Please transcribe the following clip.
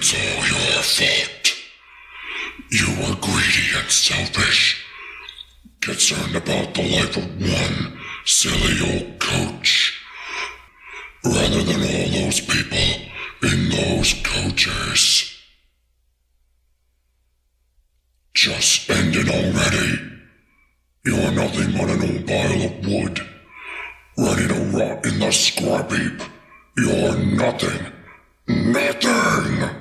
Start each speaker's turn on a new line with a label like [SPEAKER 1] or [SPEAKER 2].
[SPEAKER 1] It's all your fault. You were greedy and selfish, concerned about the life of one silly old coach, rather than all those people in those coaches. Just end it already. You're nothing but an old pile of wood, ready to rot in the scrap heap. You're nothing. Nothing!